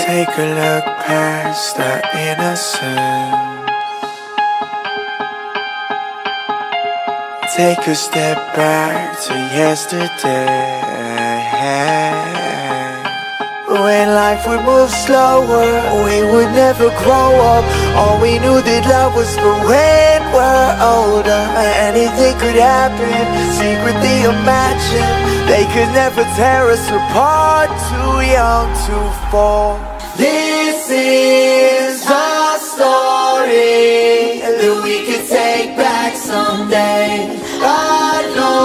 Take a look past our innocence. Take a step back to yesterday. When life would move slower, we would never grow up. All we knew that love was for when we're older. Anything could happen, secretly imagine. They could never tear us apart, too young to fall. This is our story that we could take back someday. I know